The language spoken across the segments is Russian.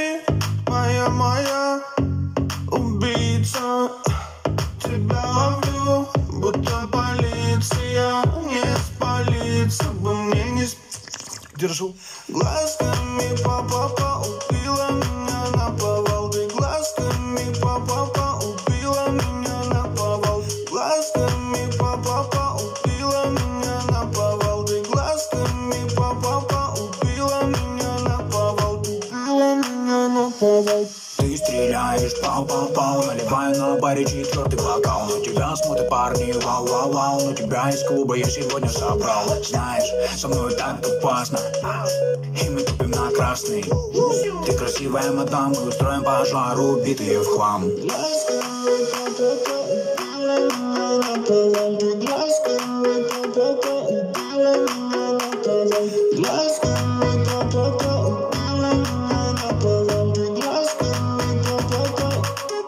ты, моя убийца. Тебя ловлю, будто полиция. Не спалиться бы мне, не держу. Глазками папа убила меня наповал. Ты глазками папа убила меня наповал. Глазками папа убила меня наповал. Ты глазками папа убила меня наповал. Убила меня наповал. Ты стреляешь, пау-пау-пау, наливаю на баре 4-й бокал. На тебя смотрят парни, вау-вау-вау, но тебя из клуба я сегодня собрал. Знаешь, со мной так опасно, и мы тупим на красный. Ты красивая мадам, мы устроим пожар, убитые в хлам. Глазками папа убила меня наповал. Ты глазками папа убила меня наповал. Глазками папа убила меня наповал. Ты глазками папа.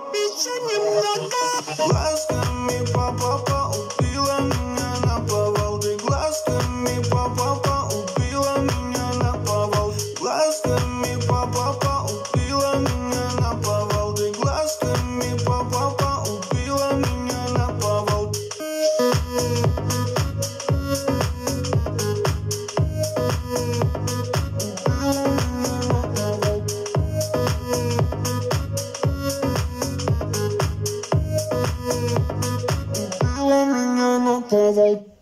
Глазками папа убила меня наповал. Ты глазками папа убила меня наповал. Глазками папа убила меня наповал. Ты глазками папа убила меня наповал. Убила меня наповал.